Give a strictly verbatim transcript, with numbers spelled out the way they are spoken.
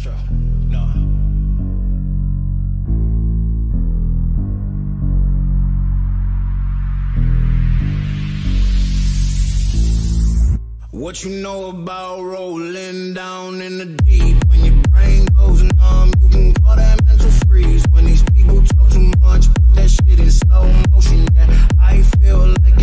Astro. No. What you know about rolling down in the deep? When your brain goes numb, you can call that mental freeze. When these people talk too much, put that shit in slow motion. Yeah, I feel like